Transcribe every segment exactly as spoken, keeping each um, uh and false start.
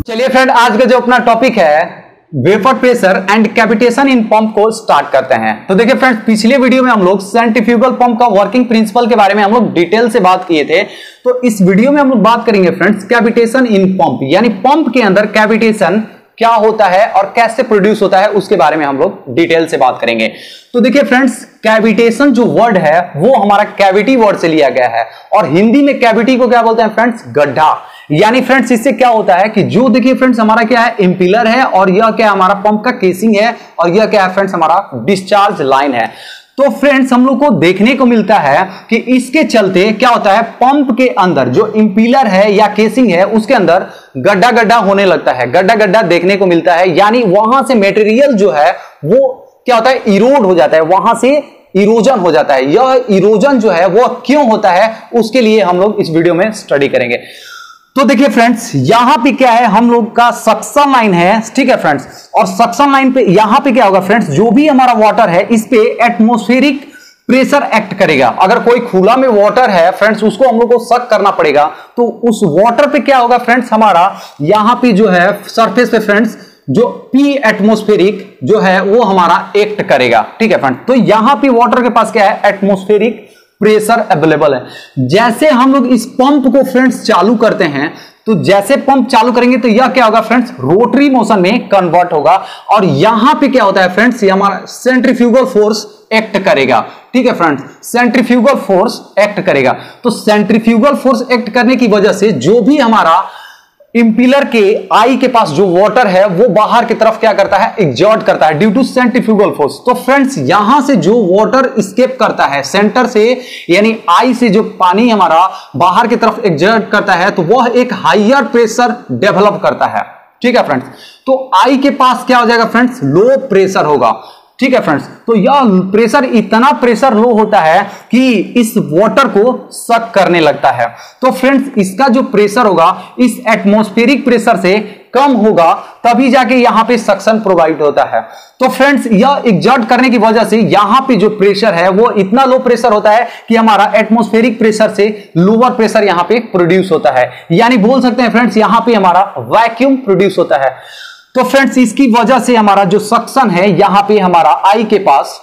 चलिए फ्रेंड, आज का जो अपना टॉपिक है vapour pressure and cavitation in pump को स्टार्ट करते हैं। तो देखिए फ्रेंड्स, पिछले वीडियो में हम लोग सेंट्रीफ्यूगल पंप का वर्किंग प्रिंसिपल के बारे में हम लोग डिटेल से बात किए थे। तो इस वीडियो में हम लोग बात करेंगे फ्रेंड्स कैविटेशन इन पंप, यानी पंप के अंदर कैविटेशन क्या होता है और कैसे प्रोड्यूस होता है उसके बारे में हम लोग डिटेल से बात करेंगे। तो देखिए फ्रेंड्स, कैविटेशन जो वर्ड है वो हमारा कैविटी वर्ड से लिया गया है और हिंदी में कैविटी को क्या बोलते हैं फ्रेंड्स? गड्ढा। यानी फ्रेंड्स इससे क्या होता है कि जो देखिए फ्रेंड्स हमारा क्या है, इंपिलर है और यह क्या हमारा पंप का केसिंग है और यह क्या है फ्रेंड्स हमारा डिस्चार्ज लाइन है। तो फ्रेंड्स हम लोग को देखने को मिलता है कि इसके चलते क्या होता है, पंप के अंदर जो इंपिलर है या केसिंग है उसके अंदर गड्ढा गड्ढा होने लगता है, गड्ढा गड्ढा देखने को मिलता है। यानी वहां से मटेरियल जो है वो क्या होता है, इरोड हो जाता है, वहां से इरोजन हो जाता है। यह इरोजन जो है वो क्यों होता है उसके लिए हम लोग इस वीडियो में स्टडी करेंगे। तो देखिए फ्रेंड्स, यहां पे क्या है, हम लोग का सक्शन लाइन है, ठीक है फ्रेंड्स, और सक्शन लाइन पे यहां पे क्या होगा फ्रेंड्स, जो भी हमारा वाटर है इस पे एटमॉस्फेरिक प्रेशर एक्ट करेगा। अगर कोई खुला में वाटर है फ्रेंड्स, उसको हम लोग को सक करना पड़ेगा, तो उस वाटर पे क्या होगा फ्रेंड्स, हमारा यहां पे जो है सरफेस पे फ्रेंड्स जो पी एटमॉस्फेरिक जो है वो हमारा एक्ट करेगा, ठीक है फ्रेंड्स। तो यहां पे वाटर के पास क्या है, एटमॉस्फेरिक प्रेशर अवेलेबल है। जैसे हम लोग इस पंप को फ्रेंड्स चालू करते हैं, तो जैसे पंप चालू करेंगे तो यह क्या होगा फ्रेंड्स, रोटरी मोशन में कन्वर्ट होगा और यहां पे क्या होता है फ्रेंड्स, ये हमारा सेंट्रीफ्यूगल फोर्स एक्ट करेगा, ठीक है फ्रेंड्स, सेंट्रीफ्यूगल फोर्स एक्ट करेगा। तो सेंट्रीफ्यूगल फोर्स एक्ट करने की वजह से जो भी हमारा इंपिलर के आई के पास जो वाटर है वो बाहर की तरफ क्या करता है, एग्जॉर्ट करता है ड्यू टू सेंट्रीफ्यूगल फोर्स। तो फ्रेंड्स यहां से जो वाटर स्केप करता है सेंटर से, यानी आई से जो पानी हमारा बाहर की तरफ एग्जॉर्ट करता है, तो वह एक हायर प्रेशर डेवलप करता है, ठीक है फ्रेंड्स। तो आई के पास क्या हो जाएगा फ्रेंड्स, लो प्रेशर होगा, ठीक है फ्रेंड्स। तो यह प्रेशर, इतना प्रेशर लो होता है कि इस वाटर को सक करने लगता है। तो फ्रेंड्स इसका जो प्रेशर होगा इस एटमॉस्फेरिक प्रेशर से कम होगा, तभी जाके यहां पे सक्शन प्रोवाइड होता है। तो फ्रेंड्स यह एग्जर्ट करने की वजह से यहां पे जो प्रेशर है वो इतना लो प्रेशर होता है कि हमारा एटमॉस्फेरिक प्रेशर से लोअर प्रेशर यहां पे प्रोड्यूस होता है। यानी बोल सकते हैं फ्रेंड्स यहां पे हमारा वैक्यूम प्रोड्यूस होता है। तो फ्रेंड्स इसकी वजह से हमारा जो सक्शन है यहां पे हमारा आई के पास,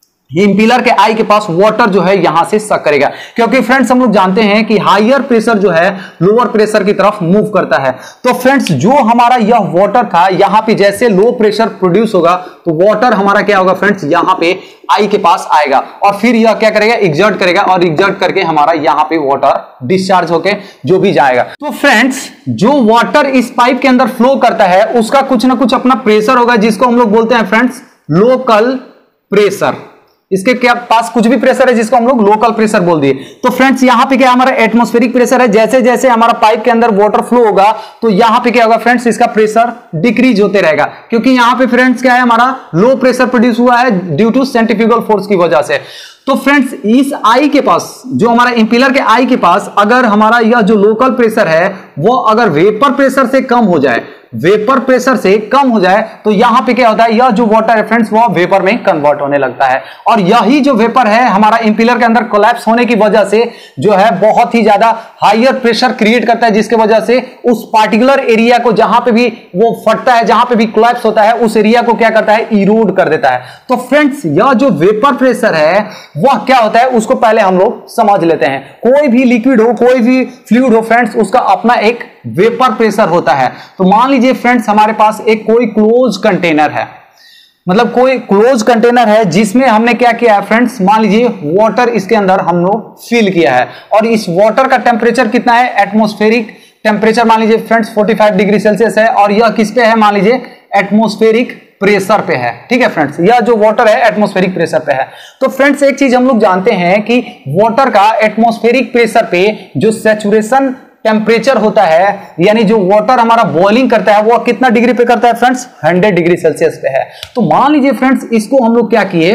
इंपिलर के आई के पास वाटर जो है यहां से सक करेगा, क्योंकि फ्रेंड्स हम लोग जानते हैं कि हायर प्रेशर जो है लोअर प्रेशर की तरफ मूव करता है। तो फ्रेंड्स जो हमारा यह वाटर था यहां पे जैसे लो प्रेशर प्रोड्यूस होगा तो वाटर हमारा क्या होगा फ्रेंड्स, यहां पे आई के पास आएगा और फिर यह क्या करेगा, एग्जर्ट करेगा और एग्जर्ट करके हमारा यहां पे वाटर डिस्चार्ज होके जो भी जाएगा। तो फ्रेंड्स जो वाटर इस पाइप के अंदर फ्लो करता है उसका कुछ ना कुछ अपना प्रेशर होगा, जिसको हम लोग बोलते हैं फ्रेंड्स लोकल प्रेशर। इसके क्या पास कुछ भी प्रेशर है जिसको हम लोग लोकल प्रेशर बोल दिए। तो फ्रेंड्स यहां पे क्या हमारा एटमॉस्फेरिक प्रेशर है, जैसे जैसे हमारा पाइप के अंदर वाटर फ्लो होगा तो यहां पे क्या होगा फ्रेंड्स, इसका प्रेशर डिक्रीज होते रहेगा, क्योंकि यहां पे फ्रेंड्स क्या है, हमारा लो प्रेशर प्रोड्यूस हुआ है ड्यू टू सेंट्रीफ्यूगल फोर्स की वजह से। तो फ्रेंड्स इस आई के पास, जो हमारा इंपिलर के आई के पास अगर हमारा यह जो लोकल प्रेशर है वो अगर वेपर प्रेशर से कम हो जाए, वेपर प्रेशर से कम हो जाए तो यहां पे क्या होता है, यह जो वाटर है फ्रेंड्स वो वेपर में कन्वर्ट होने लगता है और यही जो वेपर है हमारा इंपिलर के अंदर कोलैप्स होने की वजह से जो है बहुत ही ज्यादा हायर प्रेशर क्रिएट करता है, जिसके वजह से उस पार्टिकुलर एरिया को जहां पे भी वो फटता है, जहां पे भी कोलैप्स होता है उस एरिया को क्या करता है, इरोड कर देता है। तो फ्रेंड्स यह जो वेपर प्रेशर है वह क्या होता है उसको पहले हम लोग समझ लेते हैं। कोई भी लिक्विड हो, कोई भी फ्लूइड हो फ्रेंड्स, उसका अपना एक वेपर प्रेशर होता है। तो मान लीजिए फ्रेंड्स हमारे पास एक कोई क्लोज कंटेनर है, मतलब कोई क्लोज कंटेनर है जिसमें हमने क्या किया है फ्रेंड्स, मान लीजिए वाटर इसके अंदर हम लोग फिल किया है और इस वाटर का टेम्परेचर कितना है, एटमॉस्फेरिक टेम्परेचर मान लीजिए फ्रेंड्स पैंतालीस डिग्री सेल्सियस है और यह किस पे है, मान लीजिए एटमॉस्फेरिक प्रेशर पे है, ठीक है फ्रेंड्स, यह जो वाटर है एटमॉस्फेरिक प्रेशर पे है। तो फ्रेंड्स एक चीज हम लोग जानते हैं कि वाटर का एटमॉस्फेरिक प्रेशर पे जो सैचुरेशन टेम्परेचर होता है, यानी जो वाटर हमारा बॉइलिंग करता है वो कितना डिग्री पे करता है फ्रेंड्स, सौ डिग्री सेल्सियस पे है। तो मान लीजिए फ्रेंड्स इसको हम लोग क्या किए,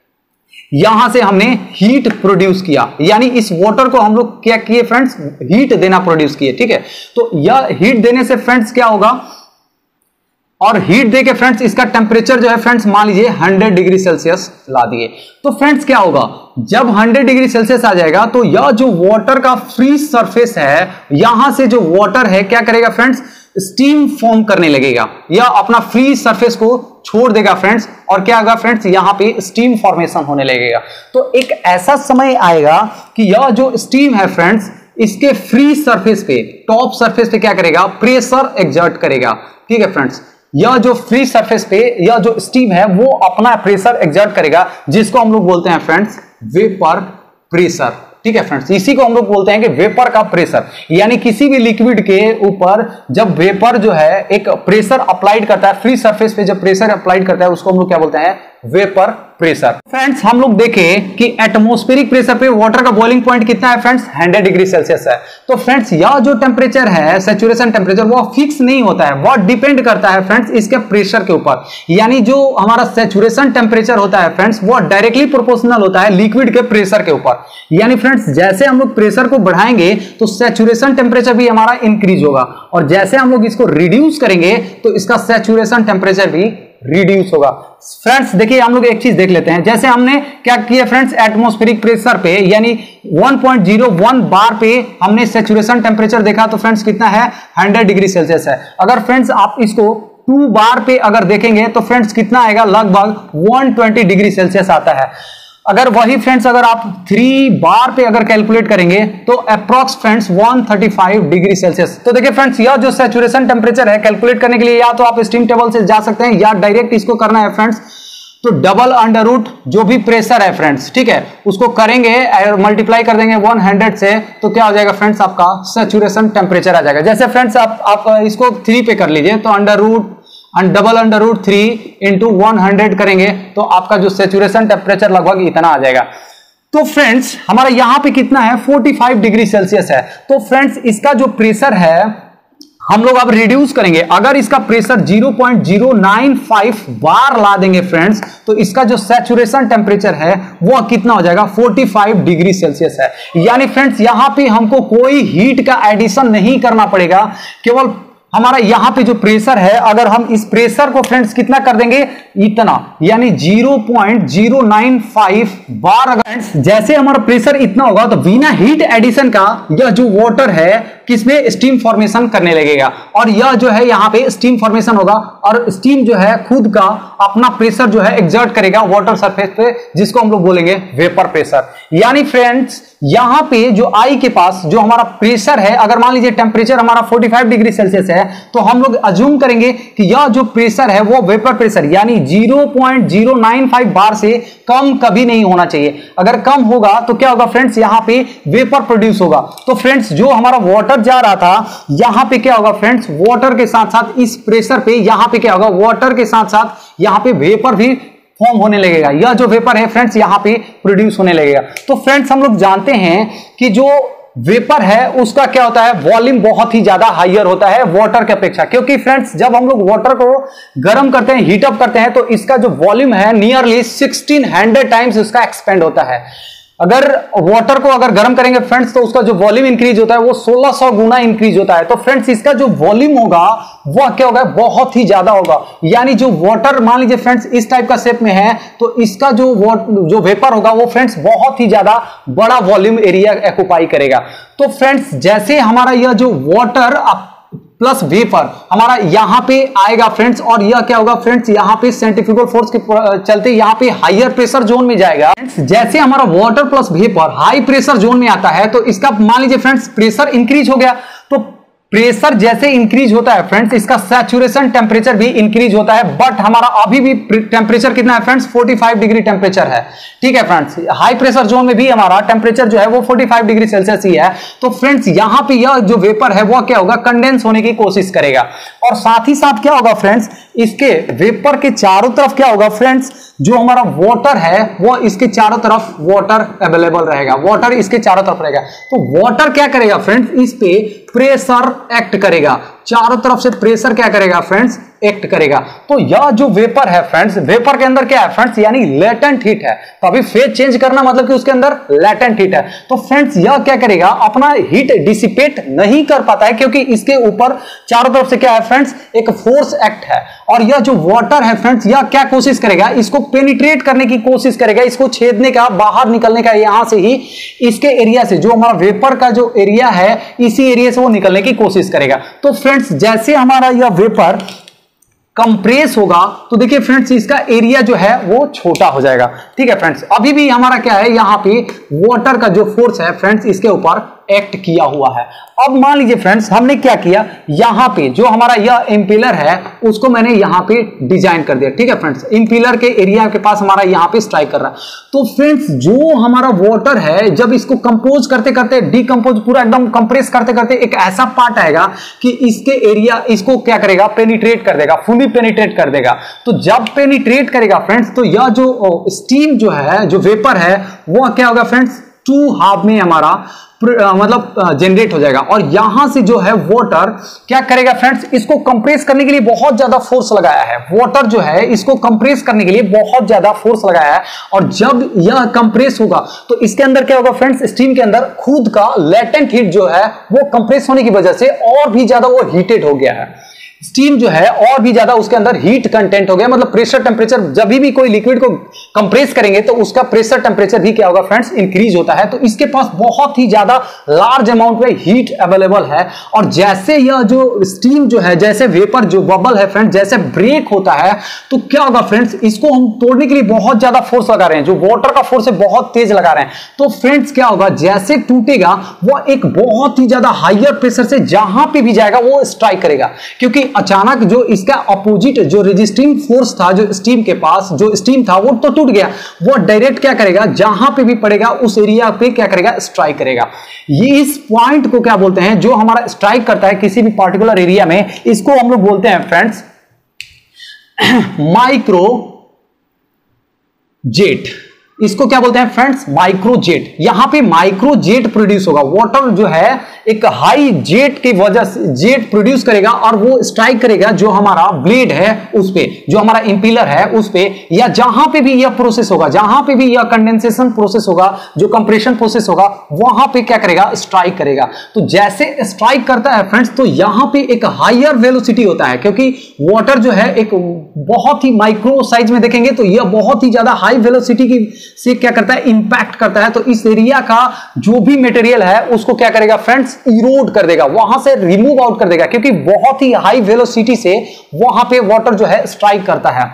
यहां से हमने हीट प्रोड्यूस किया, यानी इस वाटर को हम लोग क्या किए फ्रेंड्स, हीट देना प्रोड्यूस किए, ठीक है। तो यह हीट देने से फ्रेंड्स क्या होगा, और हीट देके फ्रेंड्स इसका टेम्परेचर जो है फ्रेंड्स मान लीजिए सौ डिग्री सेल्सियस ला दिए। तो फ्रेंड्स क्या होगा, जब सौ डिग्री सेल्सियस आ जाएगा तो यह जो वाटर का फ्री सरफेस है, यहां से जो वाटर है क्या करेगा फ्रेंड्स, स्टीम फॉर्म करने लगेगा, या अपना फ्री सरफेस को छोड़ देगा फ्रेंड्स, और क्या होगा फ्रेंड्स, यहां पे स्टीम फॉर्मेशन होने लगेगा। तो एक ऐसा समय आएगा कि यह जो स्टीम है फ्रेंड्स, इसके फ्री सरफेस पे, टॉप सरफेस पे क्या करेगा, प्रेशर एक्सर्ट करेगा। ठीक है फ्रेंड्स, यह जो फ्री सरफेस पे यह जो स्टीम है वो अपना प्रेशर एक्सर्ट करेगा, जिसको हम लोग बोलते हैं फ्रेंड्स वेपर प्रेशर। ठीक है फ्रेंड्स, इसी को हम लोग बोलते हैं कि वेपर का प्रेशर, यानी किसी भी लिक्विड के ऊपर जब वेपर जो है एक प्रेशर अप्लाइड करता है, फ्री सरफेस पे जब प्रेशर अप्लाइड करता है उसको हम लोग क्या बोलते हैं, वेपर प्रेशर। फ्रेंड्स हम लोग देखें कि एटमॉस्फेरिक प्रेशर पे वाटर का बॉइलिंग पॉइंट कितना है फ्रेंड्स, हंड्रेड डिग्री सेल्सियस है। तो फ्रेंड्स यह जो टेम्परेचर है, सैचुरेशन टेम्परेचर, वो फिक्स नहीं होता है, वो डिपेंड करता है फ्रेंड्स इसके प्रेशर के ऊपर। यानी जो हमारा सैचुरेशन टेम्परेचर होता है फ्रेंड्स, वो डायरेक्टली प्रोपोर्शनल होता है लिक्विड के प्रेशर के ऊपर। यानी फ्रेंड्स जैसे हम लोग प्रेशर को बढ़ाएंगे तो सैचुरेशन टेम्परेचर भी हमारा इंक्रीज होगा, और जैसे हम लोग इसको रिड्यूस करेंगे तो इसका सैचुरेशन टेम्परेचर भी रिड्यूस होगा। फ्रेंड्स देखिए, हम लोग एक चीज देख लेते हैं। जैसे हमने क्या किया फ्रेंड्स, एटमॉस्फेरिक प्रेशर पे यानी one point zero one bar पे हमने सैचुरेशन टेम्परेचर देखा, तो फ्रेंड्स कितना है, हंड्रेड डिग्री सेल्सियस है। अगर फ्रेंड्स आप इसको टू बार पे अगर देखेंगे तो फ्रेंड्स कितना आएगा, लगभग वन ट्वेंटी डिग्री सेल्सियस आता है। अगर वही फ्रेंड्स अगर आप थ्री बार पे अगर कैलकुलेट करेंगे तो approx friends one thirty five degree Celsius. तो देखिए फ्रेंड्स, यह जो सैचुरेशन टेम्परेचर है कैलकुलेट करने के लिए या तो आप स्टीम टेबल से जा सकते हैं, या डायरेक्ट इसको करना है फ्रेंड्स तो डबल अंडर रूट जो भी प्रेशर है फ्रेंड्स, ठीक है, उसको करेंगे मल्टीप्लाई कर देंगे वन हंड्रेड से, तो क्या हो जाएगा फ्रेंड्स, आपका सैचुरेशन टेम्परेचर आ जाएगा। जैसे फ्रेंड्स आप आप इसको थ्री पे कर लीजिए, तो under root and double under root three into one hundred करेंगे तो आपका जो सैचुरेशन टेम्परेचर लगभग इतना आ जाएगा। तो फ्रेंड्स हमारा यहां पे कितना है, फोर्टी फाइव डिग्री सेल्सियस है। तो फ्रेंड्स इसका जो प्रेशर है हम लोग अब रिड्यूस करेंगे। अगर इसका pressure zero point zero nine five bar ला देंगे फ्रेंड्स, तो इसका जो सैचुरेशन टेम्परेचर है वो कितना हो जाएगा, फोर्टी फाइव डिग्री सेल्सियस है। यानी फ्रेंड्स यहां पे हमको कोई हीट का एडिशन नहीं करना पड़ेगा, केवल हमारा यहां पे जो प्रेशर है, अगर हम इस प्रेशर को फ्रेंड्स कितना कर देंगे, इतना, यानी zero point zero nine five bar. अगर जैसे हमारा प्रेशर इतना होगा तो बिना हीट एडिशन का यह जो वाटर है किसमें, स्टीम फॉर्मेशन करने लगेगा, और यह जो है यहां पे स्टीम फॉर्मेशन होगा, और स्टीम जो है खुद का अपना प्रेशर जो है एक्सर्ट करेगा वाटर सरफेस पे, जिसको हम लोग बोलेंगे वेपर प्रेशर। यानी फ्रेंड्स यहां पे जो आई के पास जो हमारा प्रेशर है, अगर मान लीजिए टेम्परेचर हमारा फोर्टी फाइव डिग्री सेल्सियस है, तो हम लोग अज्यूम करेंगे कि यह जो प्रेशर है वो वेपर प्रेशर यानी zero point zero nine five bar से कम कभी नहीं होना चाहिए। अगर कम होगा तो क्या होगा फ्रेंड्स, यहां पे वेपर प्रोड्यूस होगा। तो फ्रेंड्स जो हमारा वाटर जा रहा था, यहां पे क्या होगा फ्रेंड्स, वाटर के साथ साथ इस प्रेशर पे यहां पे क्या होगा, वाटर के साथ साथ यहां पे वेपर भी फॉर्म होने लगेगा। यह जो वेपर है फ्रेंड्स यहां पे प्रोड्यूस होने लगेगा। तो फ्रेंड्स हम लोग जानते हैं कि जो वेपर है उसका क्या होता है, वॉल्यूम बहुत ही ज्यादा हाइयर होता है वाटर के अपेक्षा, क्योंकि फ्रेंड्स जब हम लोग वाटर को गर्म करते हैं, हीट अप करते हैं, तो इसका जो वॉल्यूम है नियरली सिक्सटीन हंड्रेड टाइम्स उसका एक्सपेंड होता है। अगर वाटर को अगर गर्म करेंगे फ्रेंड्स तो उसका जो वॉल्यूम इंक्रीज होता है वो सोलह सौ गुना इंक्रीज होता है। तो फ्रेंड्स इसका जो वॉल्यूम होगा वो क्या होगा, बहुत ही ज्यादा होगा। यानी जो वाटर मान लीजिए फ्रेंड्स इस टाइप का शेप में है, तो इसका जो जो वेपर होगा वो फ्रेंड्स बहुत ही ज्यादा बड़ा वॉल्यूम एरिया ऑक्युपाई करेगा। तो फ्रेंड्स जैसे हमारा यह जो वाटर प्लस वेपर हमारा यहां पे आएगा फ्रेंड्स, और यह क्या होगा फ्रेंड्स, यहां पे सेंट्रीफ्यूगल फोर्स के चलते यहां पे हायर प्रेशर जोन में जाएगा। जैसे हमारा water plus vapour high pressure zone में आता है, तो इसका मान लीजिए फ्रेंड्स प्रेशर इंक्रीज हो गया, तो प्रेशर जैसे इंक्रीज होता है फ्रेंड्स इसका सैचुरेशन टेम्परेचर भी इंक्रीज होता है। बट हमारा अभी भी टेम्परेचर कितना है friends, forty five degree temperature है। ठीक है फ्रेंड्स, हाई प्रेशर जोन में भी हमारा टेम्परेचर जो है वो फोर्टी फाइव डिग्री सेल्सियस ही है। तो फ्रेंड्स यहां पे यह जो वेपर है वो क्या होगा, कंडेंस होने की कोशिश करेगा, और साथ ही साथ क्या होगा फ्रेंड्स, इसके वेपर के चारों तरफ क्या होगा फ्रेंड्स, जो हमारा वाटर है वो इसके चारों तरफ वाटर अवेलेबल रहेगा, वाटर इसके चारों तरफ रहेगा। तो वाटर क्या करेगा फ्रेंड्स, इस पे प्रेशर एक्ट करेगा, चारों तरफ से प्रेशर क्या करेगा फ्रेंड्स, एक्ट करेगा। तो यह जो वेपर है फ्रेंड्स, वेपर के अंदर क्या है फ्रेंड्स, यानी लेटेंट हीट है। तो अभी फेज चेंज करना मतलब कि उसके अंदर लेटेंट हीट है। तो फ्रेंड्स यह क्या करेगा, अपना हीट डिसिपेट नहीं कर पाता है, क्योंकि इसके ऊपर चारों तरफ से क्या है फ्रेंड्स, एक फोर्स एक्ट है। और यह जो वाटर है फ्रेंड्स, यह क्या कोशिश करेगा, इसको पेनिट्रेट करने की कोशिश करेगा, इसको छेदने का, बाहर निकलने का, यहां से ही इसके एरिया से जो हमारा वेपर का जो एरिया है इसी एरिया से वो निकलने की कोशिश करेगा। तो फ्रेंड्स फ्रेंड्स जैसे हमारा यह वेपर कंप्रेस होगा तो देखिए फ्रेंड्स इसका एरिया जो है वो छोटा हो जाएगा। ठीक है फ्रेंड्स, अभी भी हमारा क्या है, यहाँ पे वाटर का जो फोर्स है फ्रेंड्स इसके ऊपर एक्ट किया हुआ है। अब मान लीजिए फ्रेंड्स हमने क्या किया, यहाँ पे जो हमारा यह इंपेलर है उसको मैंने यहाँ पे डिजाइन कर दिया। ठीक है फ्रेंड्स, इंपेलर के एरिया के पास हमारा यहाँ पे स्ट्राइक कर रहा है। तो फ्रेंड्स जो हमारा वाटर है जब इसको कंपोज करते करते डिकम्पोज पूरा एकदम कंप्रेस करते करते एक ऐसा पार्ट आएगा कि इसके एरिया इसको क्या करेगा, पेनिट्रेट कर देगा, फुली पेनिट्रेट कर देगा। तो जब पेनिट्रेट करेगा फ्रेंड्स तो यह जो स्टीम जो है, जो वेपर है, वो क्या होगा फ्रेंड्स, टू हाफ में हमारा मतलब जनरेट हो जाएगा। और यहां से जो है वाटर क्या करेगा फ्रेंड्स, इसको कंप्रेस करने के लिए बहुत ज्यादा फोर्स लगाया है। वाटर जो है इसको कंप्रेस करने के लिए बहुत ज्यादा फोर्स लगाया है। और जब यह कंप्रेस होगा तो इसके अंदर क्या होगा फ्रेंड्स, स्टीम के अंदर खुद का लेटेंट हीट जो है वो कंप्रेस होने की वजह से और भी ज्यादा वो हीटेड हो गया है। स्टीम जो है और भी ज्यादा उसके अंदर हीट कंटेंट हो गया, मतलब प्रेशर टेम्परेचर, जब भी कोई लिक्विड को कंप्रेस करेंगे तो उसका प्रेशर टेम्परेचर भी क्या होगा फ्रेंड्स, इंक्रीज होता है। तो इसके पास बहुत ही ज्यादा लार्ज अमाउंट में हीट अवेलेबल है। और जैसे यह जो स्टीम जो है, जैसे वेपर जो बबल है फ्रेंड्स, जैसे ब्रेक होता है तो क्या होगा फ्रेंड्स, इसको हम तोड़ने के लिए बहुत ज्यादा फोर्स लगा रहे हैं, जो वाटर का फोर्स है बहुत तेज लगा रहे हैं। तो फ्रेंड्स क्या होगा, जैसे टूटेगा वो एक बहुत ही ज्यादा हायर प्रेशर से जहां पे भी जाएगा वो स्ट्राइक करेगा, क्योंकि अचानक जो इसका अपोजिट जो रेजिस्टिंग फोर्स था, जो स्टीम के पास जो स्टीम था वो तो टूट गया, वो डायरेक्ट क्या करेगा, जहां पे भी पड़ेगा उस एरिया पे क्या करेगा, स्ट्राइक करेगा। ये इस पॉइंट को क्या बोलते हैं, जो हमारा स्ट्राइक करता है किसी भी पार्टिकुलर एरिया में, इसको हम लोग बोलते हैं फ्रेंड्स माइक्रो जेट। इसको क्या बोलते हैं फ्रेंड्स, माइक्रोजेट। यहां पे माइक्रोजेट प्रोड्यूस होगा, वाटर जो है एक हाई जेट की वजह से जेट प्रोड्यूस करेगा और वो स्ट्राइक करेगा जो हमारा ब्लेड है उस पे, जो हमारा इंपीलर है उस पे, या जहां पे भी यह प्रोसेस होगा, जहां पे भी यह कंडेंसेशन प्रोसेस होगा, जो कंप्रेशन प्रोसेस होगा, वहां पे क्या करेगा, स्ट्राइक करेगा। तो जैसे स्ट्राइक करता है फ्रेंड्स तो यहां पे एक हायर वेलोसिटी होता है, क्योंकि वाटर जो है एक बहुत ही माइक्रो साइज में देखेंगे तो यह बहुत ही ज्यादा हाई वेलोसिटी की से क्या करता है, इंपैक्ट करता है। तो इस एरिया का जो भी मटेरियल है उसको क्या करेगा फ्रेंड्स, इरोड कर देगा, वहां से रिमूव आउट कर देगा, क्योंकि बहुत ही हाई वेलोसिटी से वहां पे वाटर जो है स्ट्राइक करता है।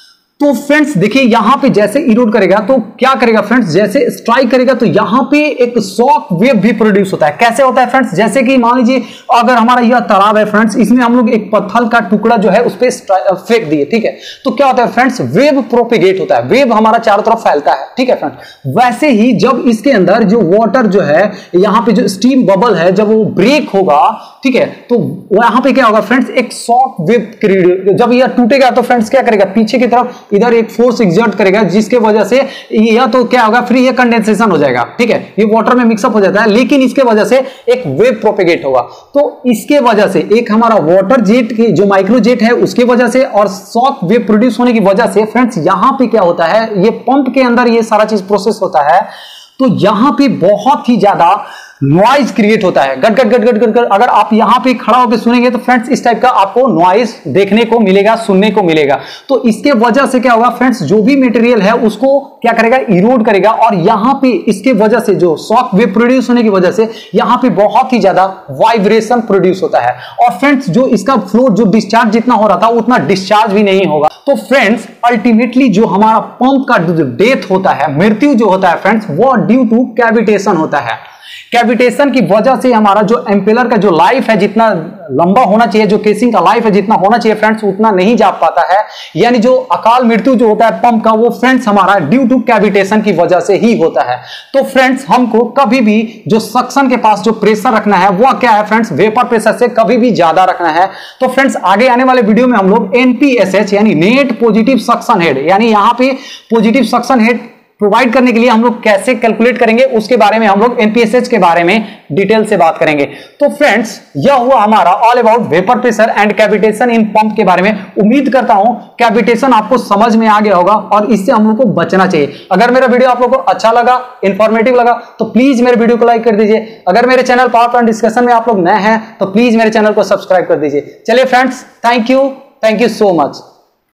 तो फ्रेंड्स देखिए यहां पे जैसे इरोड करेगा तो क्या करेगा फ्रेंड्स, जैसे स्ट्राइक करेगा तो यहां पे एक शॉक वेव भी प्रोड्यूस होता है। कैसे होता है फ्रेंड्स, जैसे कि मान लीजिए अगर हमारा यह तालाब है फ्रेंड्स, इसमें हम लोग एक पत्थर का टुकड़ा जो है उस पर फेंक दिए, ठीक है, तो क्या होता है फ्रेंड्स, वेव प्रोपिगेट होता है, वेव हमारा चारों तरफ फैलता है। ठीक है फ्रेंड्स, वैसे ही जब इसके अंदर जो वाटर जो है, यहाँ पे जो स्टीम बबल है, जब वो ब्रेक होगा, ठीक है, तो वहां पे क्या होगा फ्रेंड्स, एक शॉक वेव क्रिएट, जब यह टूटेगा तो फ्रेंड्स क्या करेगा, पीछे की तरफ इधर एक फोर्स एग्जर्ट करेगा, जिसके वजह से यह तो क्या होगा, फ्री कंडेंसेशन हो जाएगा। ठीक है, ये वाटर में मिक्सअप हो जाता है, लेकिन इसके वजह से एक वेव प्रोपेगेट होगा। तो इसके वजह से एक हमारा वाटर जेट की जो माइक्रोजेट है उसकी वजह से और शॉक वेव प्रोड्यूस होने की वजह से फ्रेंड्स यहां पे क्या होता है, ये पंप के अंदर ये सारा चीज प्रोसेस होता है। तो यहां पे बहुत ही ज्यादा नॉइज क्रिएट होता है, गट गट गट गट गट। अगर आप यहां पे खड़ा होकर सुनेंगे तो फ्रेंड्स इस टाइप का आपको नॉइज देखने को मिलेगा, सुनने को मिलेगा। तो इसके वजह से क्या होगा फ्रेंड्स, जो भी मटेरियल है उसको क्या करेगा, इरोड करेगा, और यहां पे इसके वजह से जो शॉक वेव प्रोड्यूस होने की वजह से यहां पे बहुत ही ज्यादा वाइब्रेशन प्रोड्यूस होता है। और फ्रेंड्स जो इसका फ्लो, जो डिस्चार्ज जितना हो रहा था उतना डिस्चार्ज भी नहीं होगा। तो फ्रेंड्स अल्टीमेटली जो हमारा पंप का जो डेथ होता है, मृत्यु जो होता है फ्रेंड्स, वो ड्यू टू कैविटेशन होता है। कैविटेशन की वजह से हमारा जो एम्पेलर का जो लाइफ है, जितना लंबा होना चाहिए, जो केसिंग का लाइफ है जितना होना चाहिए फ्रेंड्स, उतना नहीं जा पाता है। यानी जो अकाल मृत्यु जो होता है पंप का, वो फ्रेंड्स हमारा ड्यू टू कैविटेशन की वजह से ही होता है। तो फ्रेंड्स हमको कभी भी जो सक्शन के पास जो प्रेशर रखना है वो क्या है फ्रेंड्स, वेपर प्रेशर से कभी भी ज्यादा रखना है। तो फ्रेंड्स आगे आने वाले वीडियो में हम लोग एनपीएसएच यानी नेट पॉजिटिव सक्शन हेड, यानी यहां पे पॉजिटिव सक्शन हेड प्रोवाइड करने के लिए हम लोग कैसे कैलकुलेट करेंगे उसके बारे में हम लोग एनपीएसएच के बारे में डिटेल से बात करेंगे। तो फ्रेंड्स यह हुआ हमारा all about vapour pressure and cavitation in pump के बारे में। उम्मीद करता हूं कैविटेशन आपको समझ में आ गया होगा और इससे हम लोग को बचना चाहिए। अगर मेरा वीडियो आप लोगों को अच्छा लगा, इंफॉर्मेटिव लगा, तो प्लीज मेरे वीडियो को लाइक कर दीजिए। अगर मेरे चैनल पावर प्लांट डिस्कशन में आप लोग नए हैं तो प्लीज मेरे चैनल को सब्सक्राइब कर दीजिए। चलिए friends, thank you, thank you so much.